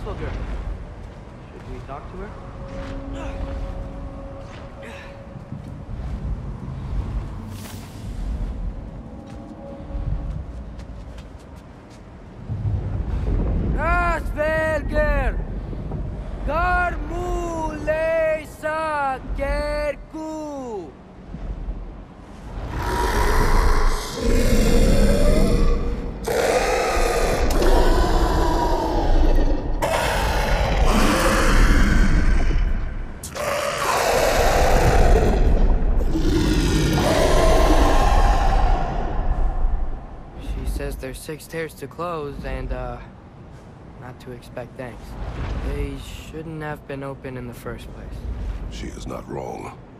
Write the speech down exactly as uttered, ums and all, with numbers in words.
peaceful girl. Should we talk to her? Asperger! Garmulesa Kerku! She says there's six stairs to close and, uh, not to expect thanks. They shouldn't have been open in the first place. She is not wrong.